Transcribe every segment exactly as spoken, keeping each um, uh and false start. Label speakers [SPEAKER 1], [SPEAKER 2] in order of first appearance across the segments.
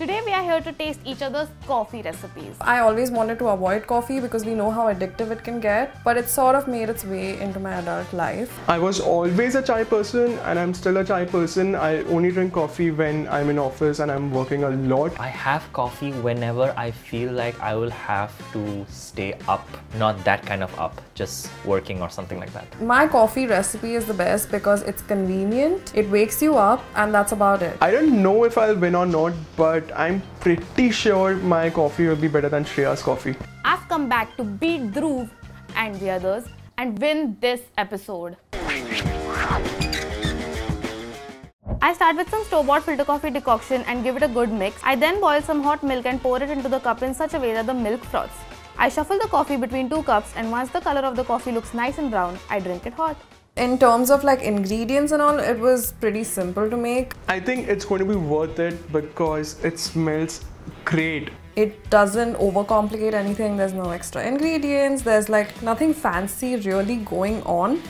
[SPEAKER 1] Today we are here to taste each other's coffee recipes.
[SPEAKER 2] I always wanted to avoid coffee because we know how addictive it can get, but it sort of made its way into my adult life.
[SPEAKER 3] I was always a chai person and I'm still a chai person. I only drink coffee when I'm in office and I'm working a lot.
[SPEAKER 4] I have coffee whenever I feel like I will have to stay up. Not that kind of up, just working or something like that.
[SPEAKER 2] My coffee recipe is the best because it's convenient, it wakes you up, and that's about it.
[SPEAKER 3] I don't know if I'll win or not, but I'm pretty sure my coffee will be better than Shreya's coffee.
[SPEAKER 1] I've come back to beat Dhruv and the others and win this episode. I start with some store-bought filter coffee decoction and give it a good mix. I then boil some hot milk and pour it into the cup in such a way that the milk froths. I shuffle the coffee between two cups, and once the color of the coffee looks nice and brown, I drink it hot.
[SPEAKER 2] In terms of like ingredients and all, it was pretty simple to make.
[SPEAKER 3] I think it's going to be worth it because it smells great.
[SPEAKER 2] It doesn't overcomplicate anything, there's no extra ingredients, there's like nothing fancy really going on.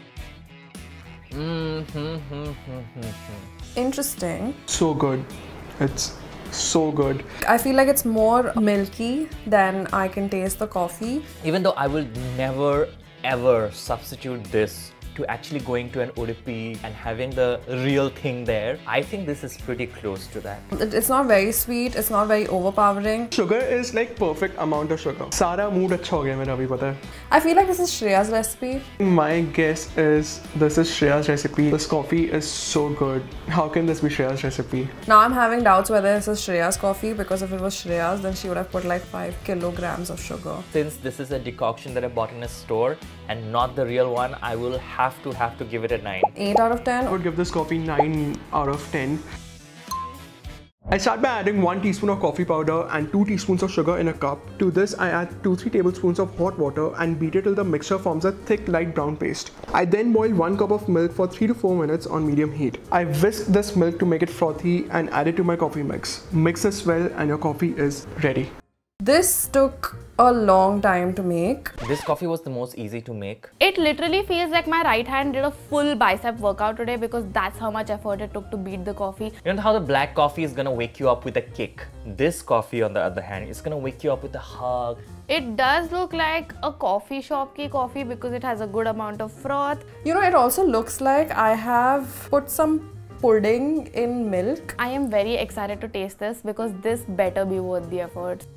[SPEAKER 4] Mm-hmm.
[SPEAKER 2] Interesting.
[SPEAKER 3] So good. It's so good.
[SPEAKER 2] I feel like it's more milky than I can taste the coffee.
[SPEAKER 4] Even though I will never ever substitute this to actually going to an Udupi and having the real thing there, I think this is pretty close to that.
[SPEAKER 2] It's not very sweet, it's not very overpowering.
[SPEAKER 3] Sugar is like perfect amount of sugar. Sara mood acha ho gaya mera abhi pata hai.
[SPEAKER 2] I feel like this is Shreya's recipe.
[SPEAKER 3] My guess is this is Shreya's recipe. This coffee is so good. How can this be Shreya's recipe?
[SPEAKER 2] Now I'm having doubts whether this is Shreya's coffee, because if it was Shreya's, then she would have put like five kilograms of sugar.
[SPEAKER 4] Since this is a decoction that I bought in a store and not the real one, I will have to have to give it a nine.
[SPEAKER 2] eight out of ten.
[SPEAKER 3] I would give this coffee nine out of ten. I start by adding one teaspoon of coffee powder and two teaspoons of sugar in a cup. To this, I add two to three tablespoons of hot water and beat it till the mixture forms a thick light brown paste. I then boil one cup of milk for three to four minutes on medium heat. I whisk this milk to make it frothy and add it to my coffee mix. Mix this well and your coffee is ready.
[SPEAKER 2] This took a long time to make.
[SPEAKER 4] This coffee was the most easy to make.
[SPEAKER 1] It literally feels like my right hand did a full bicep workout today because that's how much effort it took to beat the coffee.
[SPEAKER 4] You know how the black coffee is gonna wake you up with a kick? This coffee, on the other hand, is gonna wake you up with a hug.
[SPEAKER 1] It does look like a coffee shop ki coffee because it has a good amount of froth.
[SPEAKER 2] You know, it also looks like I have put some pudding in milk.
[SPEAKER 1] I am very excited to taste this because this better be worth the effort.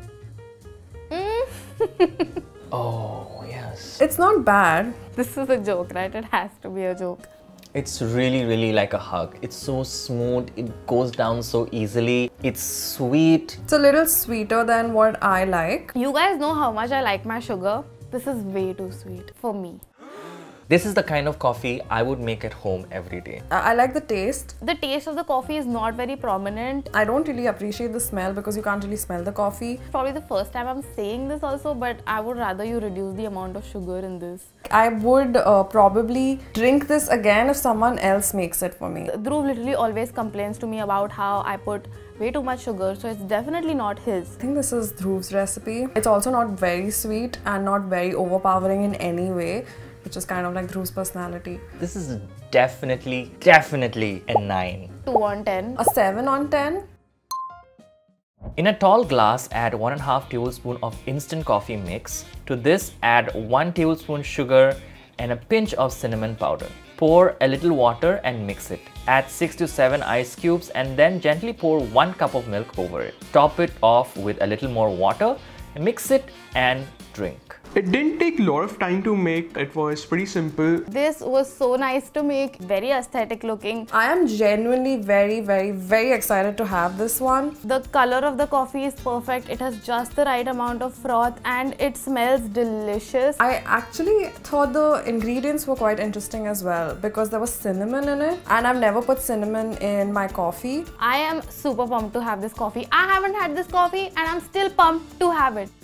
[SPEAKER 1] Mm.
[SPEAKER 4] Oh, yes.
[SPEAKER 2] It's not bad.
[SPEAKER 1] This is a joke, right? It has to be a joke.
[SPEAKER 4] It's really, really like a hug. It's so smooth, it goes down so easily. It's sweet.
[SPEAKER 2] It's a little sweeter than what I like.
[SPEAKER 1] You guys know how much I like my sugar. This is way too sweet for me.
[SPEAKER 4] This is the kind of coffee I would make at home every day.
[SPEAKER 2] I, I like the taste.
[SPEAKER 1] The taste of the coffee is not very prominent.
[SPEAKER 2] I don't really appreciate the smell because you can't really smell the coffee.
[SPEAKER 1] Probably the first time I'm saying this also, but I would rather you reduce the amount of sugar in this.
[SPEAKER 2] I would uh, probably drink this again if someone else makes it for me.
[SPEAKER 1] Dhruv literally always complains to me about how I put way too much sugar, so it's definitely not his.
[SPEAKER 2] I think this is Dhruv's recipe. It's also not very sweet and not very overpowering in any way, which is kind of like Dhruv's personality.
[SPEAKER 4] This is definitely, definitely a nine.
[SPEAKER 1] two on ten.
[SPEAKER 2] A seven on ten?
[SPEAKER 4] In a tall glass, add one and a half tablespoon of instant coffee mix. To this, add one tablespoon sugar and a pinch of cinnamon powder. Pour a little water and mix it. Add six to seven ice cubes and then gently pour one cup of milk over it. Top it off with a little more water, mix it and drink.
[SPEAKER 3] It didn't take a lot of time to make. It was pretty simple.
[SPEAKER 1] This was so nice to make, very aesthetic looking.
[SPEAKER 2] I am genuinely very, very, very excited to have this one.
[SPEAKER 1] The color of the coffee is perfect. It has just the right amount of froth and it smells delicious.
[SPEAKER 2] I actually thought the ingredients were quite interesting as well because there was cinnamon in it, and I've never put cinnamon in my coffee.
[SPEAKER 1] I am super pumped to have this coffee. I haven't had this coffee and I'm still pumped to have it.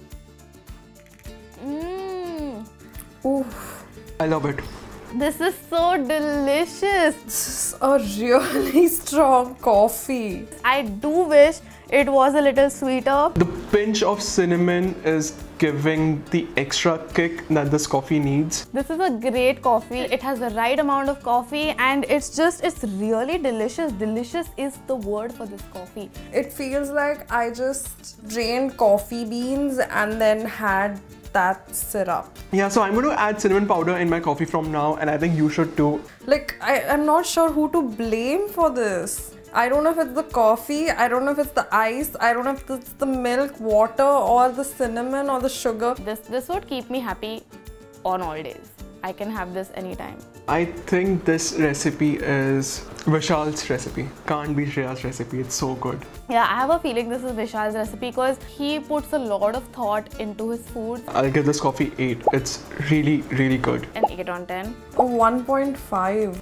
[SPEAKER 1] Mmm.
[SPEAKER 2] Oof.
[SPEAKER 3] I love it.
[SPEAKER 1] This is so delicious.
[SPEAKER 2] This is a really strong coffee.
[SPEAKER 1] I do wish it was a little sweeter.
[SPEAKER 3] The pinch of cinnamon is giving the extra kick that this coffee needs.
[SPEAKER 1] This is a great coffee. It has the right amount of coffee and it's just, it's really delicious. Delicious is the word for this coffee.
[SPEAKER 2] It feels like I just drained coffee beans and then had that syrup.
[SPEAKER 3] Yeah, so I'm going to add cinnamon powder in my coffee from now, and I think you should too.
[SPEAKER 2] Like, I, I'm not sure who to blame for this. I don't know if it's the coffee, I don't know if it's the ice, I don't know if it's the milk, water, or the cinnamon or the sugar.
[SPEAKER 1] This, this would keep me happy on all days. I can have this anytime.
[SPEAKER 3] I think this recipe is Vishal's recipe. Can't be Shreya's recipe. It's so good.
[SPEAKER 1] Yeah, I have a feeling this is Vishal's recipe because he puts a lot of thought into his food.
[SPEAKER 3] I'll give this coffee eight. It's really, really good.
[SPEAKER 1] An eight on ten.
[SPEAKER 2] A one point five.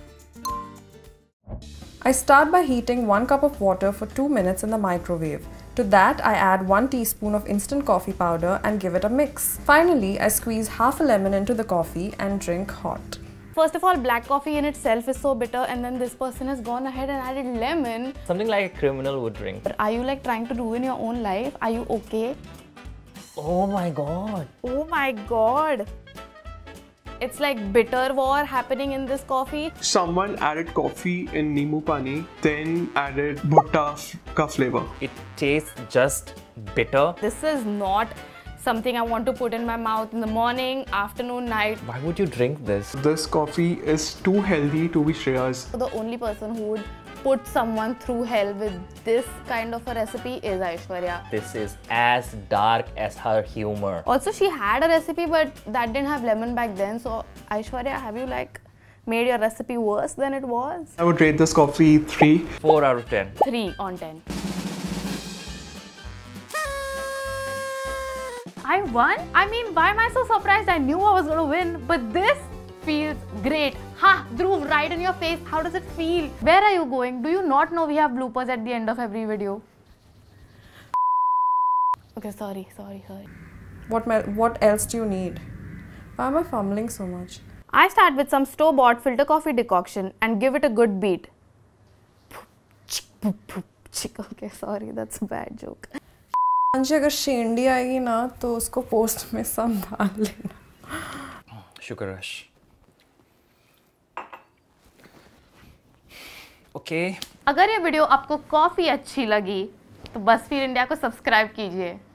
[SPEAKER 2] I start by heating one cup of water for two minutes in the microwave. To that, I add one teaspoon of instant coffee powder and give it a mix. Finally, I squeeze half a lemon into the coffee and drink hot.
[SPEAKER 1] First of all, black coffee in itself is so bitter, and then this person has gone ahead and added lemon.
[SPEAKER 4] Something like a criminal would drink.
[SPEAKER 1] But are you like trying to ruin your own life? Are you okay?
[SPEAKER 4] Oh my god.
[SPEAKER 1] Oh my god. It's like bitter war happening in this coffee.
[SPEAKER 3] Someone added coffee in Nimu Pani, then added bhutta ka flavor.
[SPEAKER 4] It tastes just bitter.
[SPEAKER 1] This is not something I want to put in my mouth in the morning, afternoon, night.
[SPEAKER 4] Why would you drink this?
[SPEAKER 3] This coffee is too healthy to be Shreya's.
[SPEAKER 1] The only person who would put someone through hell with this kind of a recipe is Aishwarya.
[SPEAKER 4] This is as dark as her humor.
[SPEAKER 1] Also, she had a recipe, but that didn't have lemon back then. So, Aishwarya, have you like made your recipe worse than it was?
[SPEAKER 3] I would rate this coffee three.
[SPEAKER 4] four out of ten.
[SPEAKER 1] three on ten. I won? I mean, why am I so surprised? I knew I was going to win, but this feels great. Ha! Dhruv, right in your face. How does it feel? Where are you going? Do you not know we have bloopers at the end of every video? Okay, sorry, sorry, sorry.
[SPEAKER 2] What, what else do you need? Why am I fumbling so much?
[SPEAKER 1] I start with some store-bought filter coffee decoction and give it a good beat. Okay, sorry, that's a bad joke.
[SPEAKER 2] अगर शेंडी आएगी ना तो उसको post में संभाल लेना.
[SPEAKER 4] Sugar rush. Okay.
[SPEAKER 1] अगर ये वीडियो आपको कॉफी अच्छी लगी तो बसफीड इंडिया को सब्सक्राइब कीजिए.